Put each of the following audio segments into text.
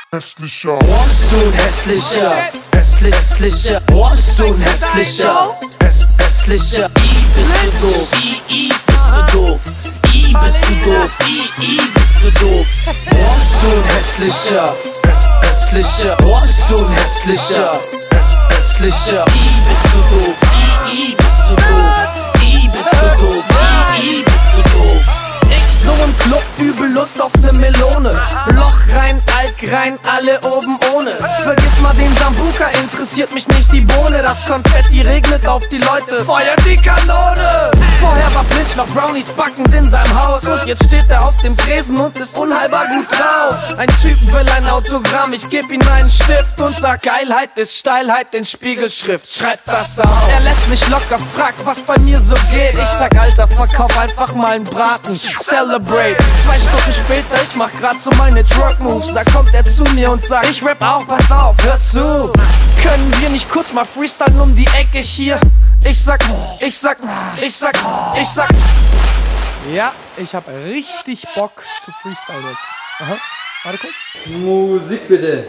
hässlicher. Bist du ein hässlicher, hässlicher, bist du ein hässlicher, hässlicher. Bist du doof, bist du doof, bist du doof, bist du doof. Bist du ein hässlicher, hässlicher, bist du ein hässlicher, hässlicher. Bist du doof, bist du doof, bist du doof, bist du doof. So im Club, übel Lust auf ne Melone. Loch rein, Alk rein, alle oben ohne. Vergiss mal den Sambuka, interessiert mich nicht die Bohne. Das Konfetti regnet auf die Leute, feuert die Kanone. Vorher war Blitz noch Brownies backend in seinem Haus. Und jetzt steht er auf dem Tresen und ist unheilbar gut drauf. Ein Typ will ein Autogramm, ich geb ihm einen Stift und sag, Geilheit ist Steilheit in Spiegelschrift. Schreibt das auf. Er lässt mich locker, fragt, was bei mir so geht. Ich sag, Alter, verkauf einfach mal einen Braten. Celebrate. 2 Stunden später, ich mach grad so meine Twerk-Moves. Da kommt er zu mir und sagt, ich rap auch, pass auf, hör zu. Können wir nicht kurz mal freestylen um die Ecke hier? Ich sag, ja, ich hab richtig Bock zu freestylen jetzt. Aha, warte kurz. Musik bitte.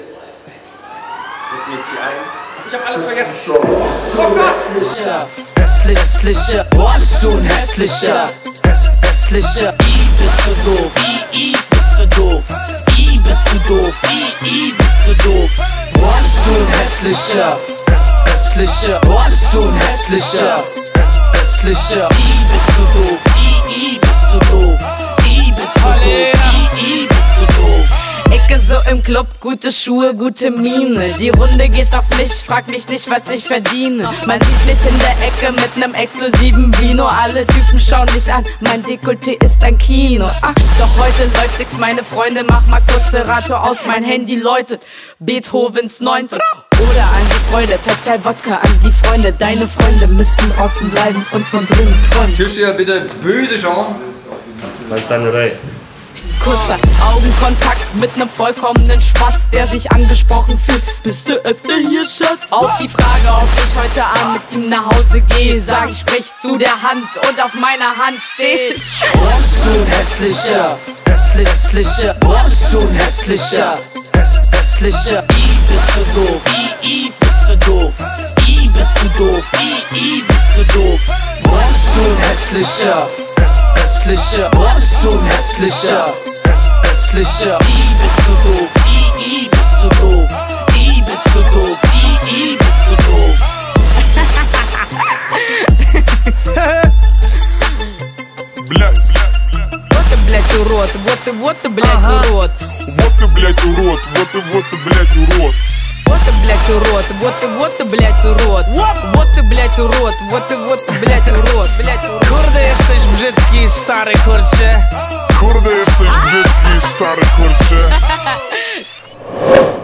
Ich hab alles vergessen. Oh Gott! Hässlicher, bist du ein hässlicher, hässlicher. Bist du doof, bist du doof, bist du doof, bist du doof. Bist du ein hässlicher, hässlicher, bist du ein hässlicher, hässlicher. Bist du doof, bist du doof, bist du doof, bist du doof. Ecke so im Club, gute Schuhe, gute Miene. Die Runde geht auf mich, frag mich nicht, was ich verdiene. Man sieht mich in der Ecke mit nem exklusiven Vino. Alle Typen schauen mich an, mein Dekolleté ist ein Kino. Doch heute läuft nix, meine Freunde, mach mal kurz Serato aus. Mein Handy läutet, Beethovens 9. Oder an die Freude, verteil Wodka an die Freunde. Deine Freunde müssen draußen bleiben und von drinnen träumen. Türsteher, bitte böse schauen. Bleib deine Reihe. Kurzer Augenkontakt mit nem vollkommenen Spaß, der sich angesprochen fühlt. Bist du öfter hier, Schatz? Auf die Frage, ob ich heute Abend mit ihm nach Hause gehe, sag ich, sprich zu der Hand und auf meiner Hand steht. Bist du ein hässlicher, hässlicher, bist du ein hässlicher, hässlicher. Bist du doof, bist du doof, bist du doof, bist du doof. Bist du ein hässlicher, hässlicher, bist du ein hässlicher, hässlicher. Bist du doof, bist du doof, bist du doof, bist du doof. Вот ты, блядь, урод, вот ты, блядь, урод. Вот ты, блядь, урод, вот ты, блядь, урод. Вот ты, блядь, урод, вот ты, блядь, урод. Вот ты, блядь, урод, вот ты, блядь, урод, блядь, урод. Kurde, jesteś brzydki, stary kurcze. Kurde, jesteś brzydki, stary kurcze.